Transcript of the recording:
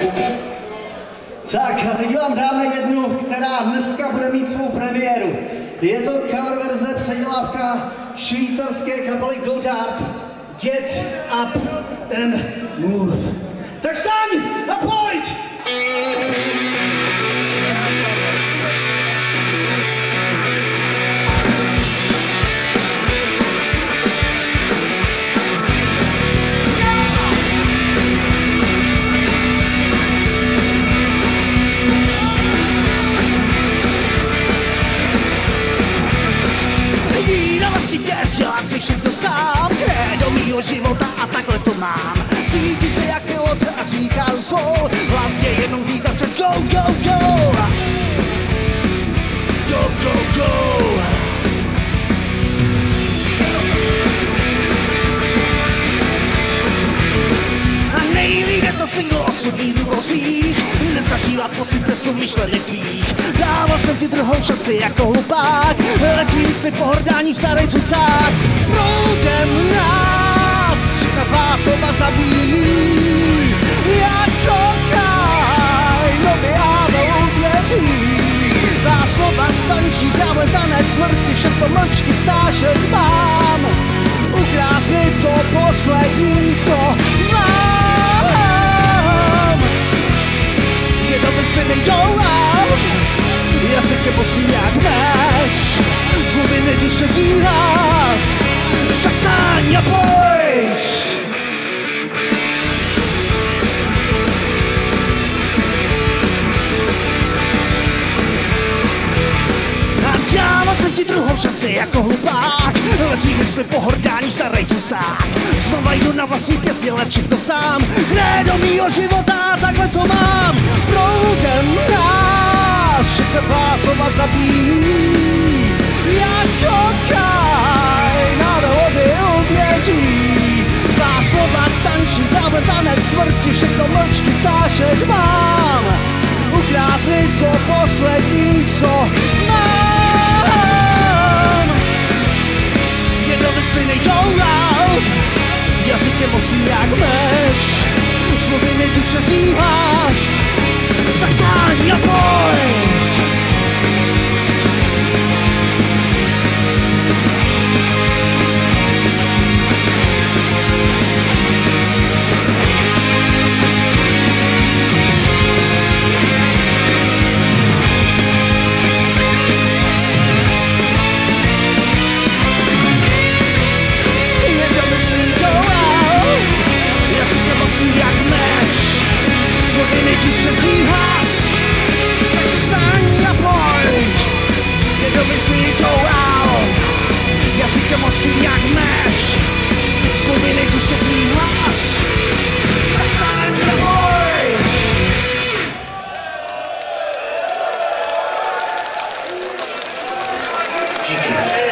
Tak a teď vám dáme jednu, která dneska bude mít svou premiéru. Je to cover verze, předělávka švýcarské kapely Godard. Get up and move. Tak staň a pojď! Dělat si všechno sám, je do mýho života a takhle to mám. Cítit se jak pilot a říkám svou, hlavně jenom víza před go, go, go. Go, go, go. A nejlíp je to single osobní důvozích, nezažívat pocit bez myšlenek tvých. Dával jsem ti druhou šanci jako hlupák, letí slib pohrdání starý cucák. Proudem nás všechna tvá slova zabíjí, jako Kainovi Abel uvěří. Tvá slova tančí závlen tanec smrti, všechno mlčky stášek mám. Ukrást mi to poslední, co mám. Je to myslený dout, já se tě poslím jak meč, zlobě neduše z nás, tak staň a pojď. A dával jsem ti druhou šanci jako hlupák, letí mysli pohrdání starý cusák. Znova jdu na vlastní pěstě, ale všechno sám, kde do mýho života takhle to mám. Proudem nás všechna tvá slova zabíjí, jako Kainovi uvěří. Tvá slova tančí závlen tanec smrti, všechno mlčky stášek mám. Ukrást mi to poslední, co mám. Jednomyslný dout, jazykem ostrý jak meč, slovy mi duše zýváš, tak staň a pojď. Jak meč, člověk nejduše zýhlas, tak staň a pojď. Nedomyslí to out, jazykem ostrým jak meč, člověk nejduše zýhlas, tak staň a pojď. Díky.